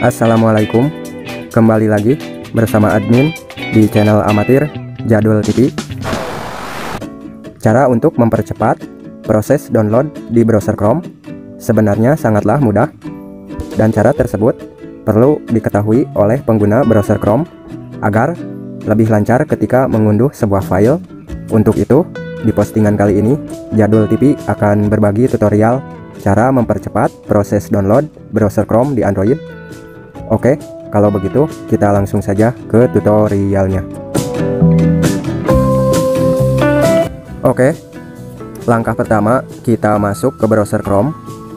Assalamualaikum, kembali lagi bersama admin di channel amatir Jadul TV. Cara untuk mempercepat proses download di browser Chrome sebenarnya sangatlah mudah, dan cara tersebut perlu diketahui oleh pengguna browser Chrome agar lebih lancar ketika mengunduh sebuah file. Untuk itu, di postingan kali ini Jadul TV akan berbagi tutorial cara mempercepat proses download browser Chrome di Android. Oke, kalau begitu kita langsung saja ke tutorialnya. Oke, langkah pertama kita masuk ke browser Chrome.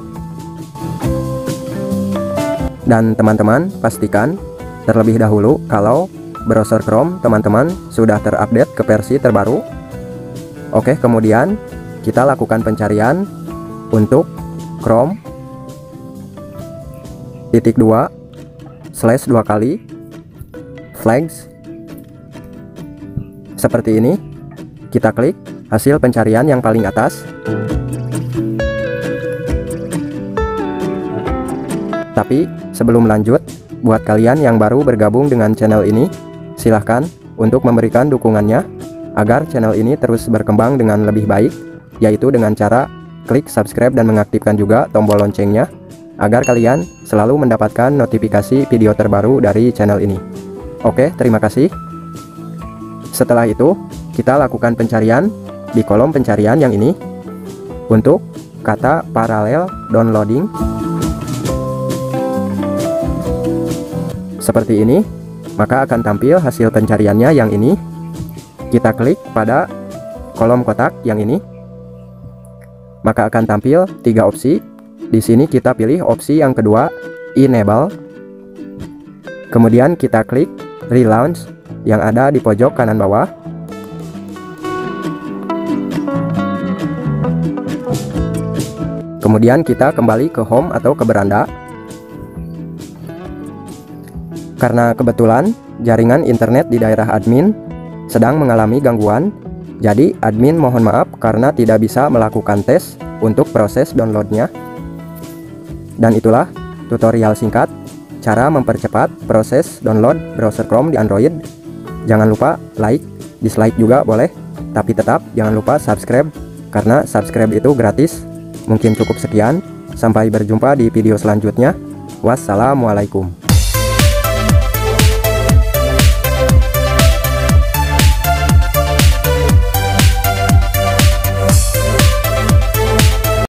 Dan teman-teman pastikan terlebih dahulu kalau browser Chrome teman-teman sudah terupdate ke versi terbaru. Oke, kemudian kita lakukan pencarian untuk Chrome /2 kali flags seperti ini. Kita klik hasil pencarian yang paling atas. Tapi sebelum lanjut, buat kalian yang baru bergabung dengan channel ini, silahkan untuk memberikan dukungannya agar channel ini terus berkembang dengan lebih baik, yaitu dengan cara klik subscribe dan mengaktifkan juga tombol loncengnya agar kalian selalu mendapatkan notifikasi video terbaru dari channel ini. Oke, terima kasih. Setelah itu, kita lakukan pencarian di kolom pencarian yang ini untuk kata paralel downloading. Seperti ini, maka akan tampil hasil pencariannya yang ini. Kita klik pada kolom kotak yang ini, maka akan tampil 3 opsi. Di sini kita pilih opsi yang kedua, enable. Kemudian kita klik relaunch yang ada di pojok kanan bawah. Kemudian kita kembali ke home atau ke beranda. Karena kebetulan jaringan internet di daerah admin sedang mengalami gangguan, jadi admin mohon maaf karena tidak bisa melakukan tes untuk proses downloadnya. Dan itulah tutorial singkat cara mempercepat proses download browser Chrome di Android. Jangan lupa like, dislike juga boleh, tapi tetap jangan lupa subscribe, karena subscribe itu gratis. Mungkin cukup sekian, sampai berjumpa di video selanjutnya. Wassalamualaikum.